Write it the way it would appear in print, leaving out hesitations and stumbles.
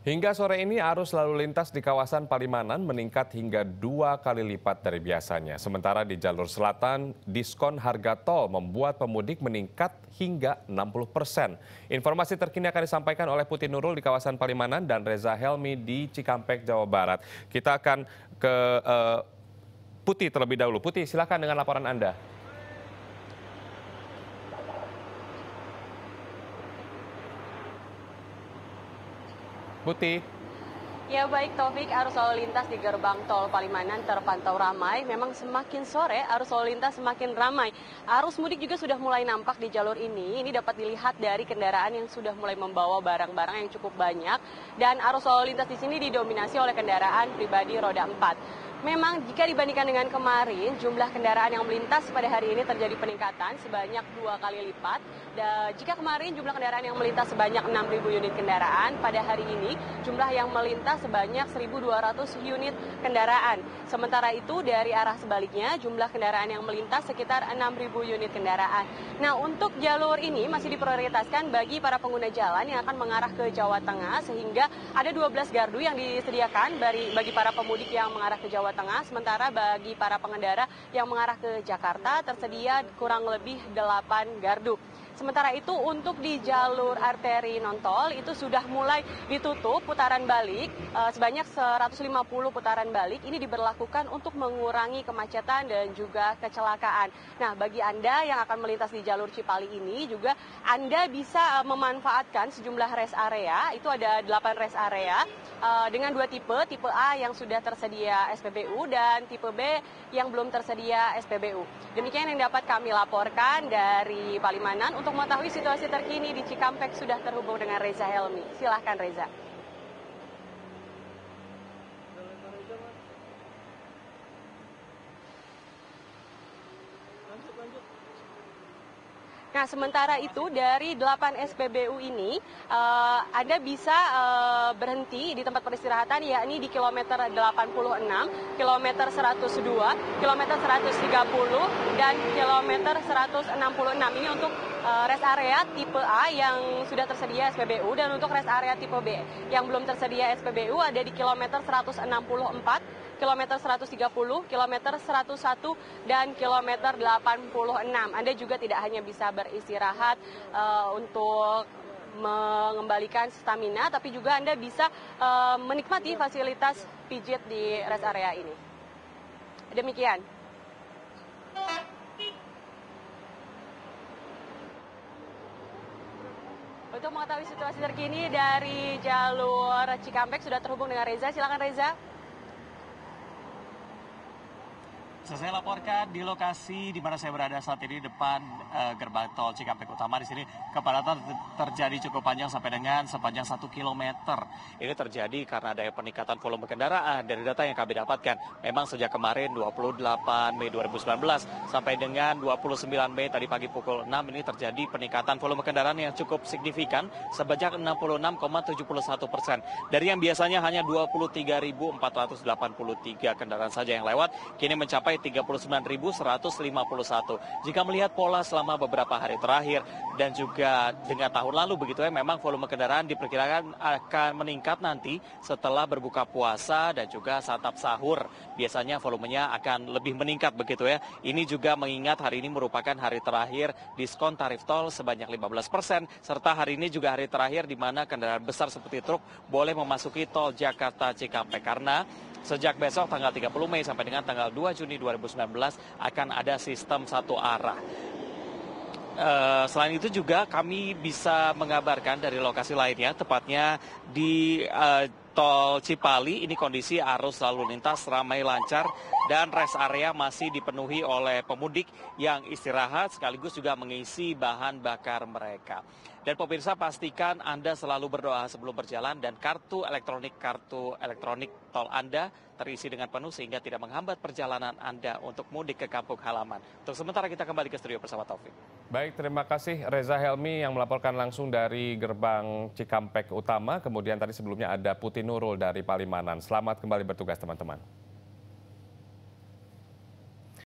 Hingga sore ini arus lalu lintas di kawasan Palimanan meningkat hingga 2 kali lipat dari biasanya. Sementara di jalur selatan, diskon harga tol membuat pemudik meningkat hingga 60%. Informasi terkini akan disampaikan oleh Putih Nurul di kawasan Palimanan dan Reza Helmi di Cikampek, Jawa Barat. Kita akan ke Putih terlebih dahulu. Putih, silakan dengan laporan Anda. Putih. Ya baik Taufik, arus lalu lintas di gerbang tol Palimanan terpantau ramai. Memang semakin sore arus lalu lintas semakin ramai. Arus mudik juga sudah mulai nampak di jalur ini. Ini dapat dilihat dari kendaraan yang sudah mulai membawa barang-barang yang cukup banyak. Dan arus lalu lintas di sini didominasi oleh kendaraan pribadi roda 4. Memang jika dibandingkan dengan kemarin, jumlah kendaraan yang melintas pada hari ini terjadi peningkatan sebanyak 2 kali lipat. Dan jika kemarin jumlah kendaraan yang melintas sebanyak 6.000 unit kendaraan, pada hari ini jumlah yang melintas sebanyak 1.200 unit kendaraan. Sementara itu dari arah sebaliknya jumlah kendaraan yang melintas sekitar 6.000 unit kendaraan. Nah, untuk jalur ini masih diprioritaskan bagi para pengguna jalan yang akan mengarah ke Jawa Tengah, sehingga ada 12 gardu yang disediakan bagi para pemudik yang mengarah ke Jawa Tengah. Sementara bagi para pengendara yang mengarah ke Jakarta tersedia kurang lebih 8 gardu. Sementara itu untuk di jalur arteri non-tol itu sudah mulai ditutup putaran balik sebanyak 150 putaran balik. Ini diberlakukan untuk mengurangi kemacetan dan juga kecelakaan. Nah, bagi Anda yang akan melintas di jalur Cipali ini juga Anda bisa memanfaatkan sejumlah rest area. Itu ada 8 rest area dengan 2 tipe A yang sudah tersedia SPBU dan tipe B yang belum tersedia SPBU. Demikian yang dapat kami laporkan dari Palimanan. Untuk mengetahui situasi terkini di Cikampek sudah terhubung dengan Reza Helmi. Silahkan Reza. Nah, sementara itu dari 8 SPBU ini Anda bisa berhenti di tempat peristirahatan, yakni di kilometer 86, kilometer 102, kilometer 130, dan kilometer 166. Ini untuk rest area tipe A yang sudah tersedia SPBU, dan untuk rest area tipe B yang belum tersedia SPBU ada di kilometer 164, kilometer 130, kilometer 101, dan kilometer 86. Anda juga tidak hanya bisa beristirahat untuk mengembalikan stamina, tapi juga Anda bisa menikmati fasilitas pijit di rest area ini. Demikian. Untuk mengetahui situasi terkini dari jalur Cikampek sudah terhubung dengan Reza. Silakan Reza. Saya laporkan di lokasi di mana saya berada saat ini, depan gerbang tol Cikampek Utama. Di sini kepadatan terjadi cukup panjang sampai dengan sepanjang 1 kilometer. Ini terjadi karena ada peningkatan volume kendaraan. Dari data yang kami dapatkan, memang sejak kemarin 28 Mei 2019 sampai dengan 29 Mei tadi pagi pukul 6 ini terjadi peningkatan volume kendaraan yang cukup signifikan sebanyak 66,71%. Dari yang biasanya hanya 23.483 kendaraan saja yang lewat, kini mencapai 39.151. Jika melihat pola selama beberapa hari terakhir dan juga dengan tahun lalu begitu ya, memang volume kendaraan diperkirakan akan meningkat nanti setelah berbuka puasa dan juga santap sahur. Biasanya volumenya akan lebih meningkat begitu ya. Ini juga mengingat hari ini merupakan hari terakhir diskon tarif tol sebanyak 15%, serta hari ini juga hari terakhir di mana kendaraan besar seperti truk boleh memasuki tol Jakarta Cikampek, karena sejak besok tanggal 30 Mei sampai dengan tanggal 2 Juni 2019 akan ada sistem satu arah. Selain itu juga kami bisa mengabarkan dari lokasi lainnya, tepatnya di tol Cipali, ini kondisi arus lalu lintas ramai lancar dan rest area masih dipenuhi oleh pemudik yang istirahat sekaligus juga mengisi bahan bakar mereka. Dan pemirsa, pastikan Anda selalu berdoa sebelum berjalan dan kartu elektronik tol Anda terisi dengan penuh sehingga tidak menghambat perjalanan Anda untuk mudik ke kampung halaman. Untuk sementara kita kembali ke studio bersama Taufik. Baik, terima kasih Reza Helmi yang melaporkan langsung dari gerbang Cikampek Utama. Kemudian tadi sebelumnya ada Putih Nurul dari Palimanan. Selamat kembali bertugas teman-teman.